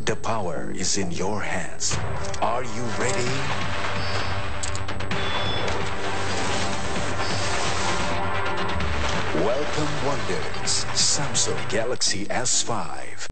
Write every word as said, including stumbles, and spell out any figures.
The power is in your hands. Are you ready? Welcome wonders, Samsung Galaxy S five.